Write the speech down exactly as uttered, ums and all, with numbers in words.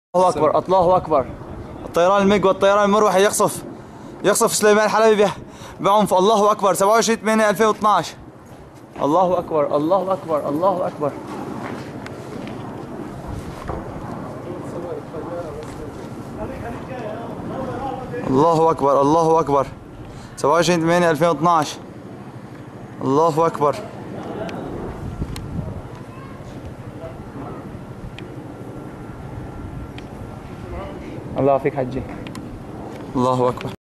الله اكبر، الله اكبر. الطيران الميج والطيران المروحي يقصف يقصف سليمان حلبي بعنف. الله اكبر. سبعة وعشرين ثمانية ألفين واثناشر. الله اكبر، الله اكبر، الله اكبر. الله اكبر، الله اكبر. سبعة وعشرين ثمانية ألفين واثناشر. الله اكبر. الله يعافيك حجي. الله اكبر.